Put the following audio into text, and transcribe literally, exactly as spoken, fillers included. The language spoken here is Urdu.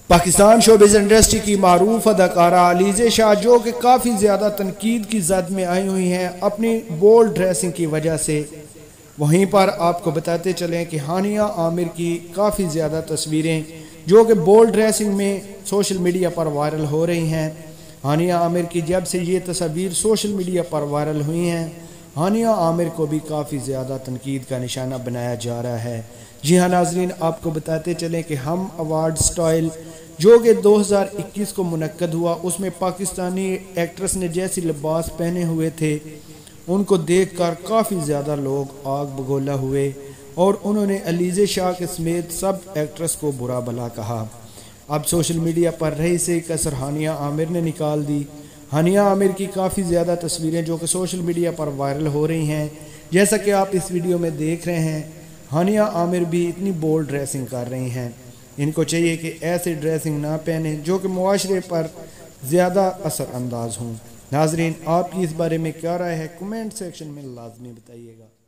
پاکستان شوبز انڈسٹری کی معروف اداکارہ علیزہ شاہ جو کہ کافی زیادہ تنقید کی زد میں آئی ہوئی ہیں اپنی بولڈ ڈریسنگ کی وجہ سے، وہیں پر آپ کو بتاتے چلیں کہ ہانیہ عامر کی کافی زیادہ تصویریں جو کہ بولڈ ڈریسنگ میں سوشل میڈیا پر وائرل ہو رہی ہیں۔ ہانیہ عامر کی جب سے یہ تصاویر سوشل میڈیا پر وائرل ہوئی ہیں، ہانیہ عامر کو بھی کافی زیادہ تنقید کا نشانہ بنایا جا رہا ہے۔ جی ہاں ناظرین، آپ کو بتاتے چلیں کہ ہم ایوارڈ سٹائل جو کہ دو ہزار اکیس کو منعقد ہوا، اس میں پاکستانی ایکٹریس نے جیسی لباس پہنے ہوئے تھے ان کو دیکھ کر کافی زیادہ لوگ آگ بگولا ہوئے اور انہوں نے علیزہ شاہ کے سمیت سب ایکٹریس کو برا بھلا کہا۔ اب سوشل میڈیا پر رہی سے کسر ہانیہ عامر نے نکال دی۔ ہانیہ عامر کی کافی زیادہ تصویریں جو کہ سوشل میڈیا پر وائرل ہو رہی ہیں، جیسا کہ آپ اس ویڈیو میں دیکھ رہے ہیں، ہانیہ عامر بھی اتنی بولڈ ڈریسنگ کر رہی ہیں۔ ان کو چاہیے کہ ایسے ڈریسنگ نہ پہنیں جو کہ معاشرے پر زیادہ اثر انداز ہوں۔ ناظرین، آپ کی اس بارے میں کیا رائے ہے؟ کمنٹ سیکشن میں لازمی بتائیے گا۔